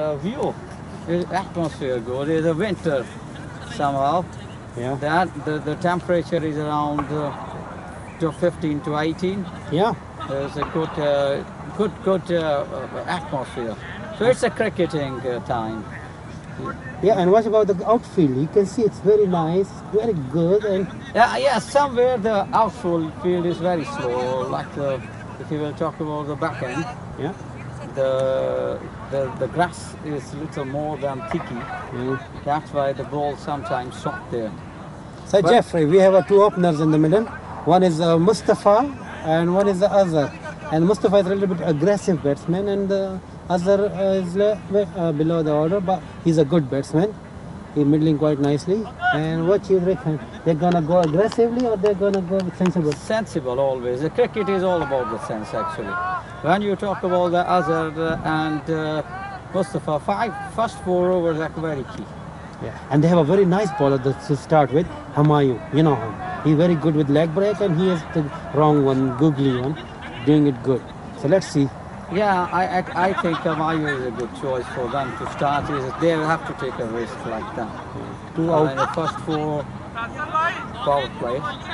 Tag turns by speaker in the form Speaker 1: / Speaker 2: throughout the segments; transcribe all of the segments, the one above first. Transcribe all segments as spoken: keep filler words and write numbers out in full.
Speaker 1: uh, view, the atmosphere good. It's a winter somehow.
Speaker 2: Yeah.
Speaker 1: That the, the temperature is around uh, to fifteen to eighteen.
Speaker 2: Yeah.
Speaker 1: There's a good, uh, good, good uh, atmosphere. So it's a cricketing uh, time.
Speaker 2: Yeah, and what about the outfield? You can see it's very nice, very good, and
Speaker 1: Yeah, yeah. Somewhere the outfield field is very slow. Like the, if you will talk about the back end,
Speaker 2: yeah.
Speaker 1: the the, the grass is little more than thicky.
Speaker 2: Mm.
Speaker 1: That's why the ball sometimes shot there.
Speaker 2: So
Speaker 1: But-
Speaker 2: Jeffrey, we have uh, two openers in the middle. One is uh, Mustafa, and one is the other. And Mustafa is a little bit aggressive batsman, and the other uh, is uh, uh, below the order, but he's a good batsman. He's middling quite nicely. And what you reckon? They're gonna go aggressively, or they're gonna go sensible?
Speaker 1: Sensible always. The cricket is all about the sense actually. When you talk about the Azhar and uh, Mustafa, five first four overs are very key.
Speaker 2: Yeah. And they have a very nice bowler that to start with, Hamayu. You know him. He's very good with leg break, and he has the wrong one, googly one, doing it good. So let's see.
Speaker 1: Yeah, I, I, I think Kamayu is a good choice for them to start. Is they will have to take a risk like that.
Speaker 2: Yeah. Two
Speaker 1: Uh,
Speaker 2: out.
Speaker 1: in the first four power play.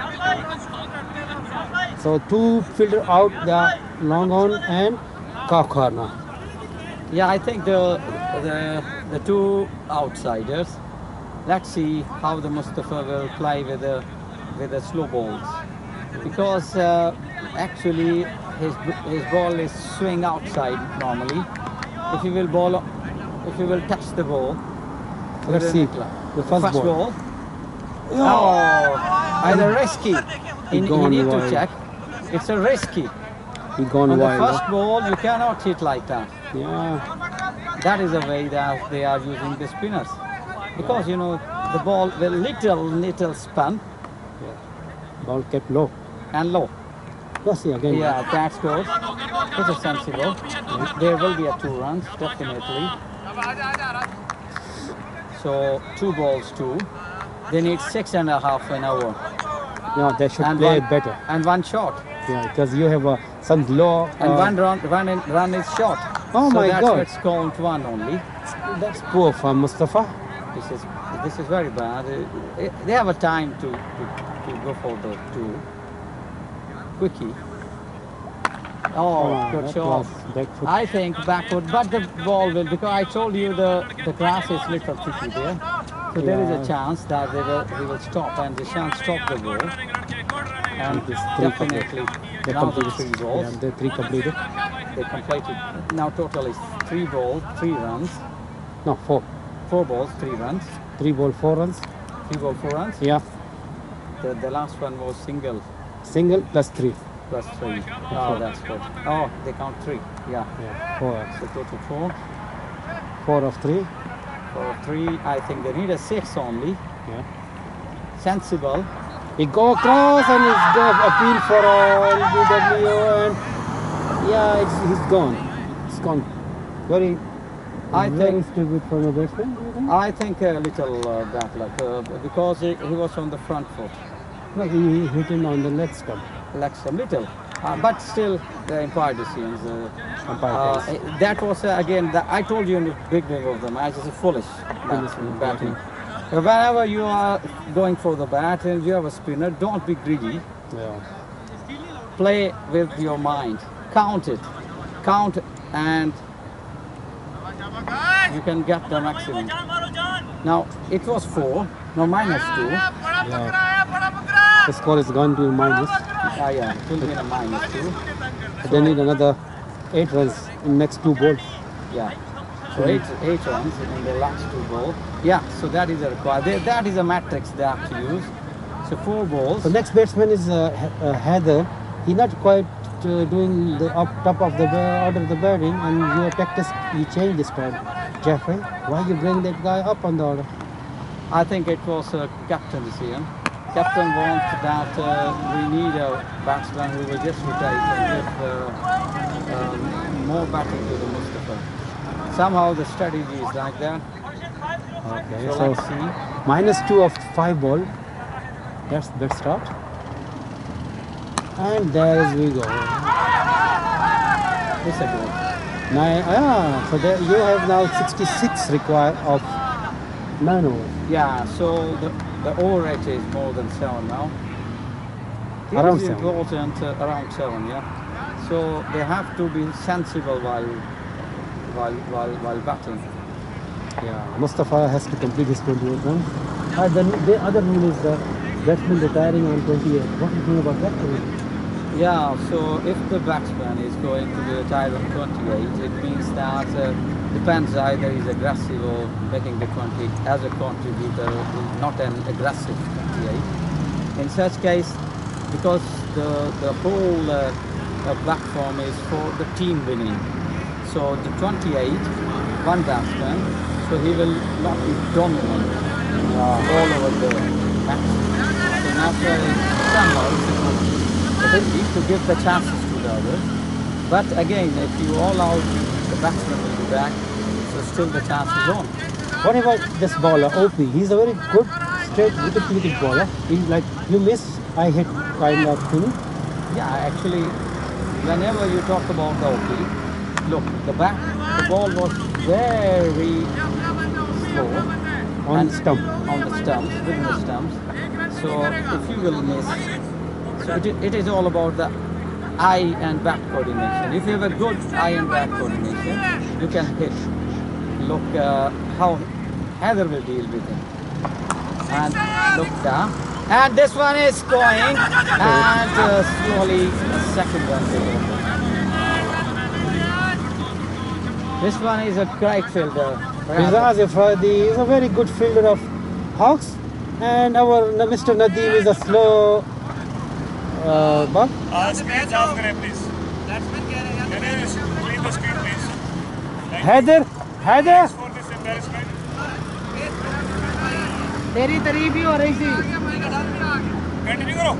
Speaker 2: So two fielder out, the long on and Kakharna.
Speaker 1: Yeah, I think the the the two outsiders. Let's see how the Mustafa will play with the with the slow balls, because uh, actually his his ball is swing outside normally. If he will ball, if he will touch the ball.
Speaker 2: Let's
Speaker 1: with
Speaker 2: see
Speaker 1: the
Speaker 2: the first, ball.
Speaker 1: ball. Oh, either risky.
Speaker 2: He
Speaker 1: You, you
Speaker 2: gone
Speaker 1: need to
Speaker 2: wide.
Speaker 1: check. It's a risky.
Speaker 2: He gone
Speaker 1: On the
Speaker 2: wide.
Speaker 1: first ball, you cannot hit like that.
Speaker 2: Yeah.
Speaker 1: That is the way that they are using the spinners. Because, you know, the ball will little, little spun
Speaker 2: Yeah. Ball kept low.
Speaker 1: and low.
Speaker 2: Let's see again.
Speaker 1: Yeah, that's good. It is sensible. There will be a two runs, definitely. So, two balls, two. They need six and a half an hour.
Speaker 2: Yeah, they should
Speaker 1: And
Speaker 2: play
Speaker 1: one,
Speaker 2: better.
Speaker 1: And one shot.
Speaker 2: Yeah, because you have uh, some low.
Speaker 1: And
Speaker 2: uh,
Speaker 1: one run, one in, run is short.
Speaker 2: Oh
Speaker 1: so
Speaker 2: my
Speaker 1: that's
Speaker 2: God.
Speaker 1: It's count one only.
Speaker 2: That's poor for Mustafa.
Speaker 1: This is this is very bad. Uh, eh, They have a time to, to, to go for the two. Quickie. Oh, good
Speaker 2: that
Speaker 1: shot.
Speaker 2: was back foot.
Speaker 1: I think backward, but the ball will, because I told you the, the grass is little tricky there. So there is
Speaker 2: Yeah.
Speaker 1: a chance that they will, he will stop, and they shan't stop the ball. And
Speaker 2: It is three
Speaker 1: definitely
Speaker 2: They
Speaker 1: now the
Speaker 2: completed.
Speaker 1: three balls.
Speaker 2: Yeah, they three completed.
Speaker 1: They completed now total is three balls, three runs.
Speaker 2: No, four.
Speaker 1: Four balls, three runs.
Speaker 2: Three ball, four runs.
Speaker 1: Three ball, four runs.
Speaker 2: Yeah.
Speaker 1: The, the last one was single
Speaker 2: Single plus three.
Speaker 1: plus three. Oh, that's good. Oh, they count three. Yeah.
Speaker 2: Yeah. Four.
Speaker 1: So total four.
Speaker 2: Four of three.
Speaker 1: For three, I think they need a six only.
Speaker 2: Yeah.
Speaker 1: Sensible.
Speaker 2: He go across and he's go appeal for uh, L B W, and yeah, it's, he's gone. It's gone. Very,
Speaker 1: I
Speaker 2: very
Speaker 1: think
Speaker 2: stupid from a batsman. Do you think?
Speaker 1: I think a little uh, bad luck uh, because he, he was on the front foot.
Speaker 2: No, he, he hit him on the leg stump.
Speaker 1: Like a little, uh, but still the umpire decisions. Uh,
Speaker 2: Umpire
Speaker 1: uh,
Speaker 2: tells.
Speaker 1: eh, that was uh, again. The, I told you in the beginning of the match, it's a foolish
Speaker 2: Foolish
Speaker 1: bat-
Speaker 2: batting.
Speaker 1: batting. Uh, Whenever you are going for the bat and you have a spinner, don't be greedy.
Speaker 2: Yeah.
Speaker 1: Play with your mind. Count it. Count and you can get the maximum. Now, it was four. Now minus two.
Speaker 2: Yeah. The score is gone to minus.
Speaker 1: Ah, yeah, it will be a minus two.
Speaker 2: They need another eight runs in next two balls.
Speaker 1: Yeah. So eight, eight runs in the last two balls. Yeah, so that is a required. That is a matrix they have to use. So four balls.
Speaker 2: The next batsman is uh, uh, Heather. He's not quite uh, doing the up top of the ba- order of the batting, and your tactics you change this time. Jeffrey, why you bring that guy up on the order?
Speaker 1: I think it was a captain decision. Captain wants that uh, we need a batsman who will just rotate and give uh, um, more batting to the Mustafa. Somehow the strategy is like that.
Speaker 2: Okay,
Speaker 1: So
Speaker 2: so
Speaker 1: let's see.
Speaker 2: minus two of five ball. That's that start. And there we go.
Speaker 1: It's a goal.
Speaker 2: Nine, ah, so there you have now sixty-six require of nine overs.
Speaker 1: Yeah, so the, the over rate is more than seven now. It
Speaker 2: Around
Speaker 1: is
Speaker 2: seven.
Speaker 1: important, uh, around seven, yeah. So they have to be sensible while while while while batting.
Speaker 2: Yeah, Mustafa has to complete his twenty-eight runs. Uh, the, the other rule is the batsman retiring on twenty-eight. What do you think about that rule?
Speaker 1: Yeah, so if the batsman is going to be retired on twenty-eight, it means that uh, depends either he's aggressive or making the twenty as a contributor, not an aggressive twenty-eight. In such case, because the the whole uh, uh, platform is for the team winning, so the twenty-eight, one batsman, so he will not be dominant uh, all over the match. So naturally, somehow it's a good ability to give the chances to the others. But again, if you all out, the batsman will be back, so still the chance is on.
Speaker 2: What about this bowler, O P? He's a very good straight wicket-keeping bowler. He's like, you miss, I hit kind of thing.
Speaker 1: Yeah, actually, whenever you talk about the O P, look, the back, the ball was very slow
Speaker 2: On
Speaker 1: and
Speaker 2: stump.
Speaker 1: on the stumps, within the stumps. So if you will miss, so it, it is all about the eye and back coordination. If you have a good eye and back coordination, you can hit. Look uh, how Heather will deal with him. And look down. And this one is going, and uh, slowly the second one is over. This one is a great fielder.
Speaker 2: He's Asif Radi is a very good fielder of Hawks, and our Mister Nadeem is a slow uh, ball.
Speaker 3: Uh, screen off करें please. Can you clean the screen please? Thank you.
Speaker 2: Heather, Heather.
Speaker 3: For this embarrassment.
Speaker 1: तेरी तारीफ ही हो रही थी.
Speaker 3: Continue करो.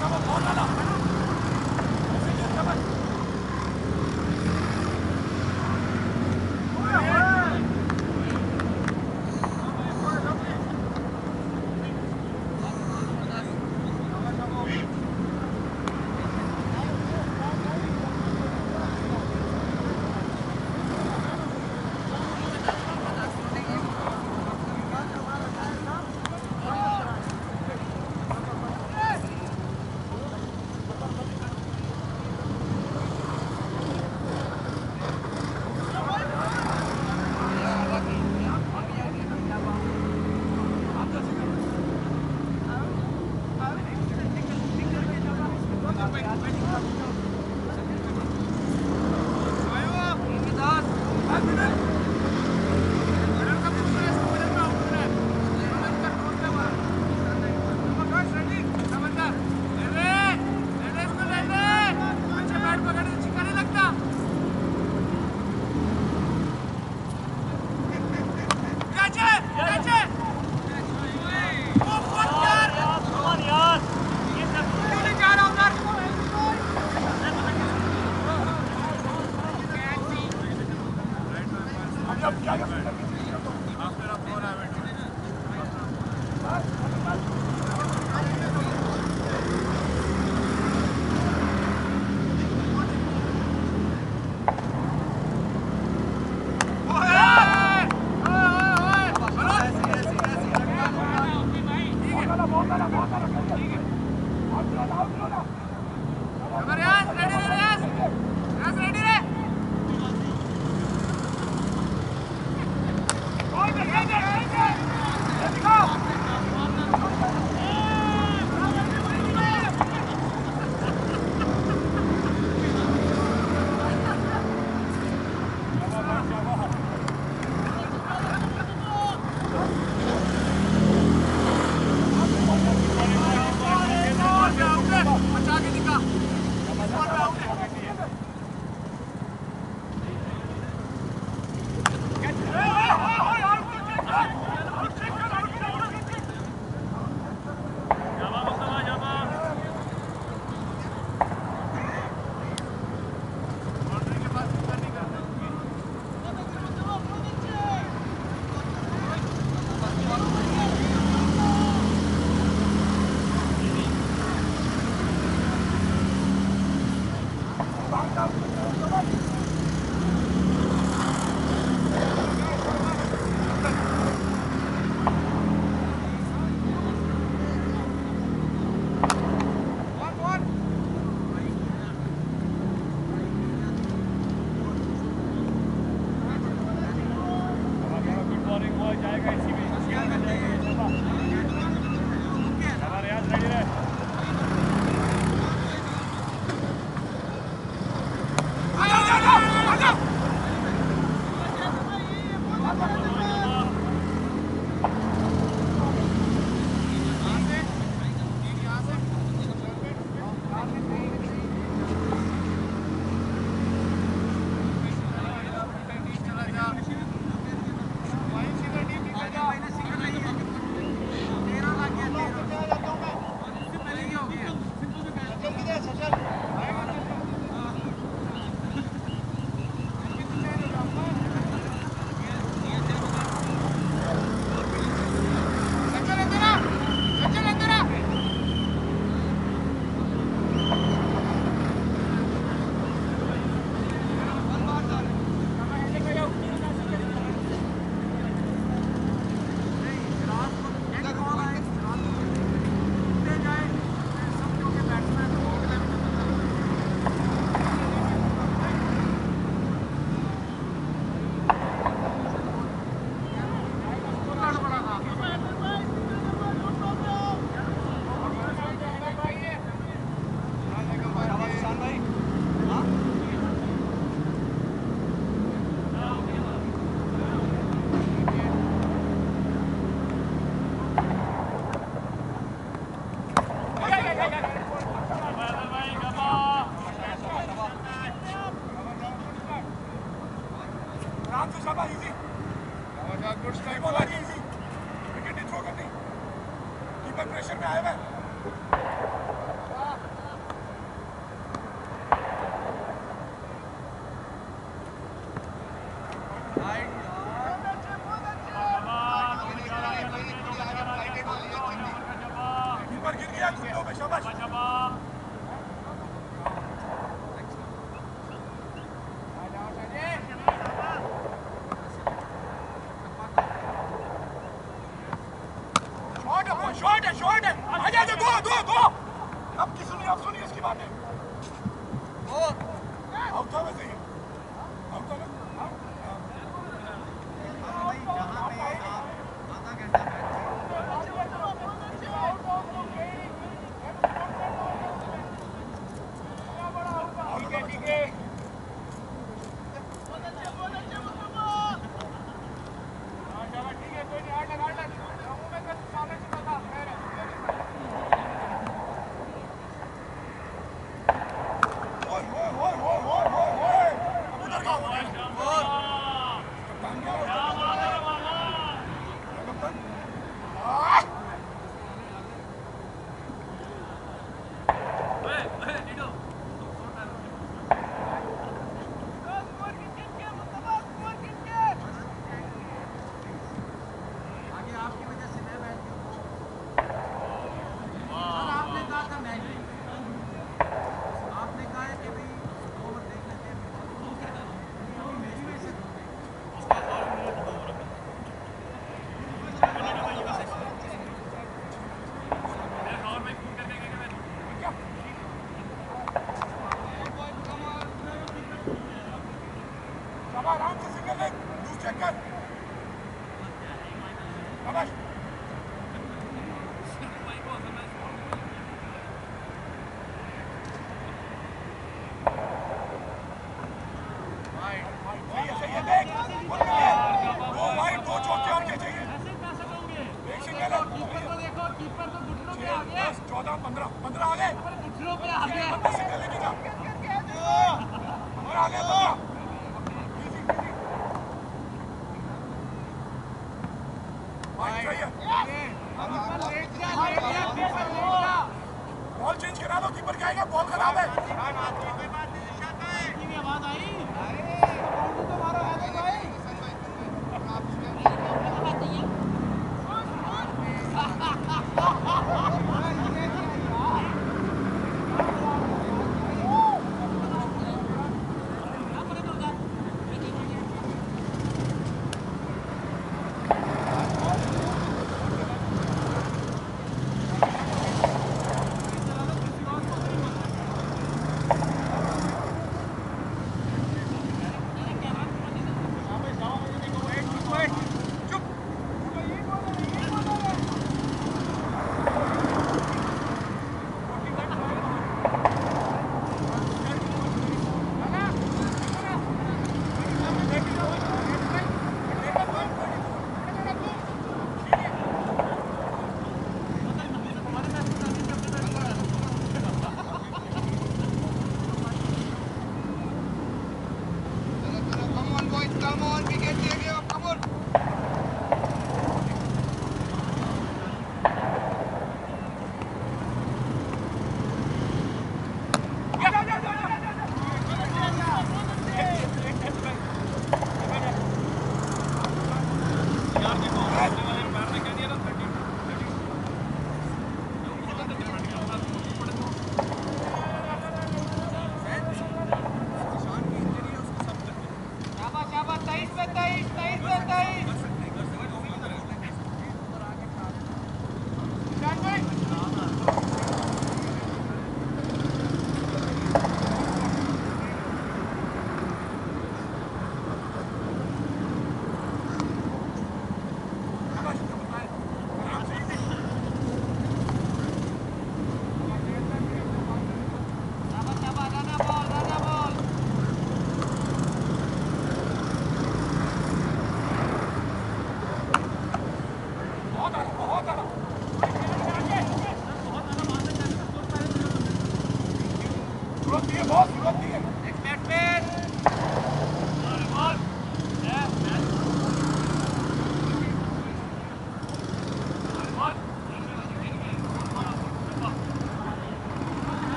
Speaker 4: Come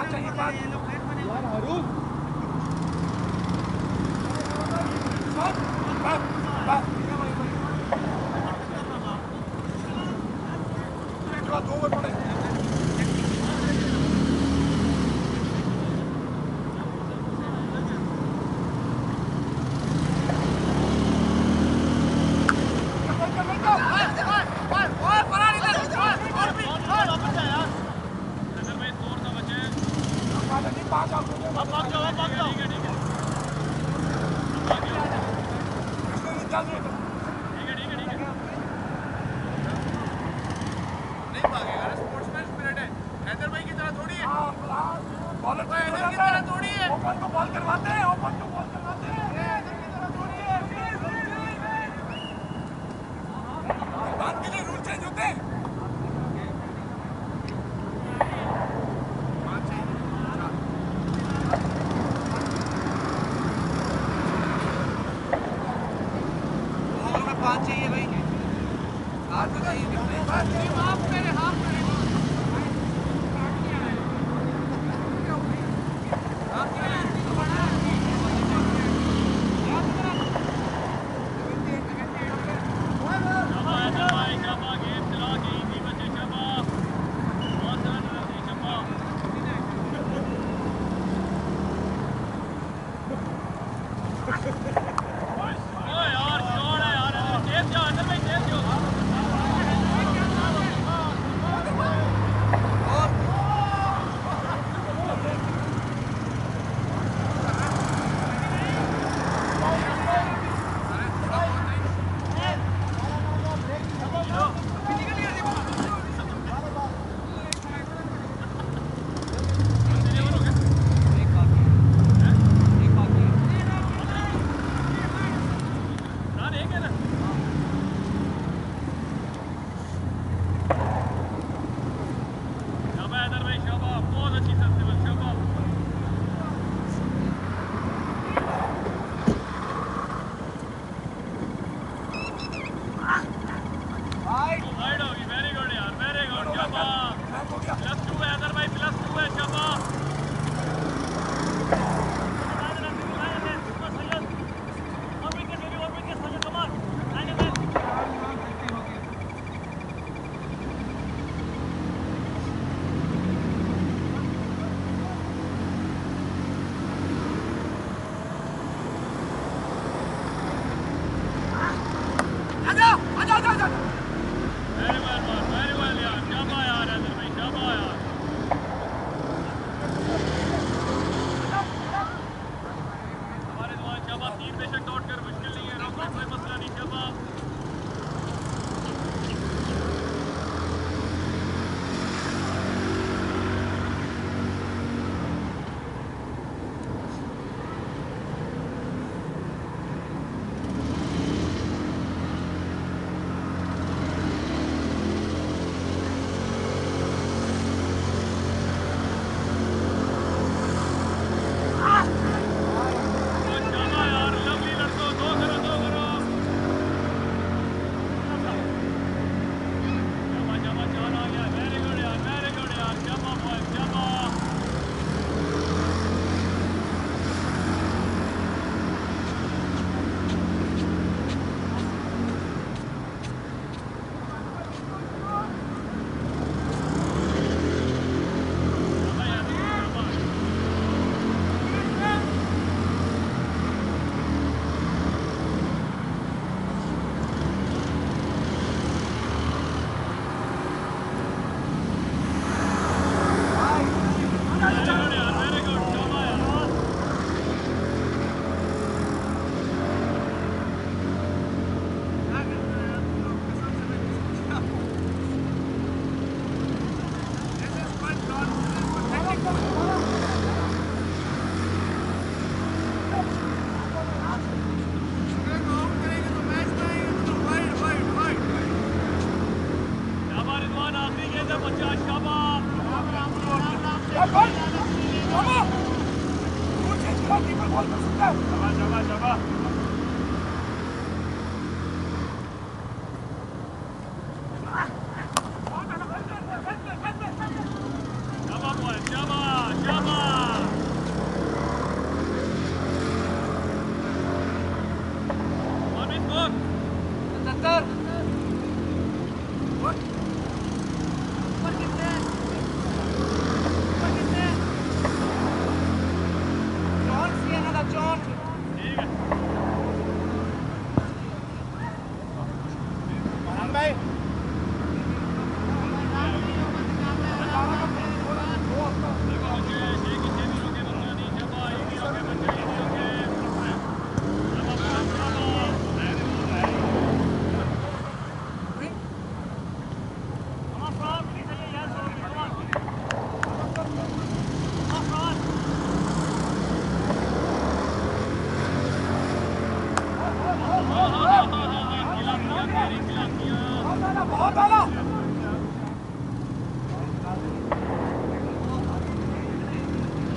Speaker 3: Jabba, boy, Jabba, Jabba.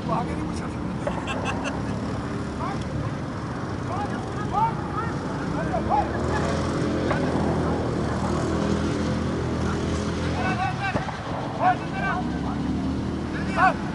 Speaker 3: Up!